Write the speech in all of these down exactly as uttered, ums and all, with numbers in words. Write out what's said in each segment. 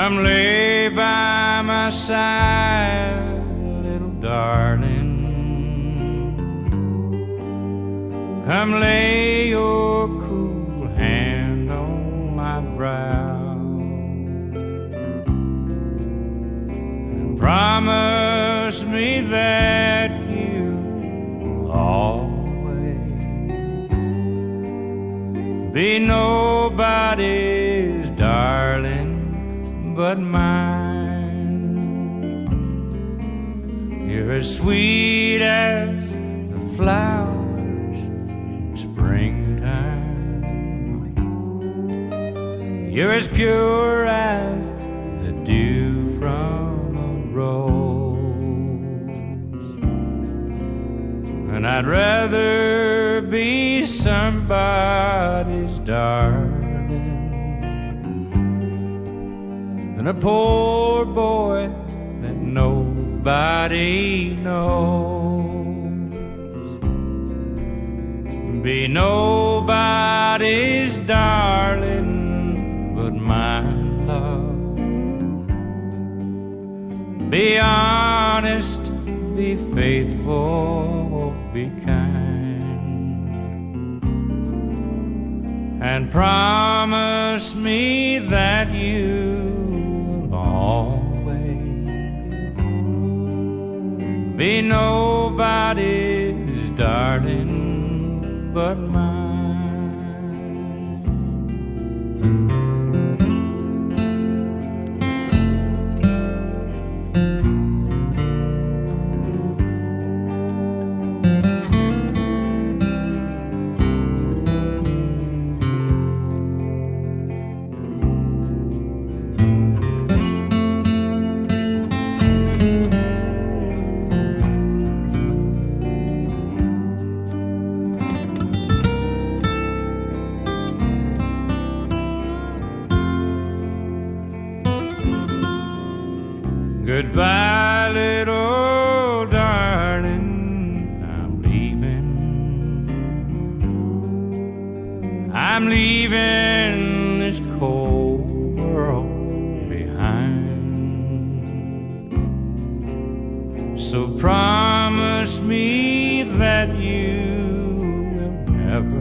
Come lay by my side, little darling. Come lay your cool hand on my brow and promise me that you will always be nobody's darling but mine. You're as sweet as the flowers in springtime. You're as pure as the dew from a rose. And I'd rather be somebody's darling than a poor boy that nobody knows. Be nobody's darling but my love. Be honest, be faithful, be kind, and promise me that you always be nobody's darling but mine. Goodbye, little darling, I'm leaving. I'm leaving this cold world behind. So promise me that you will never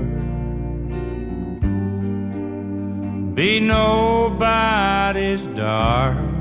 be nobody's darling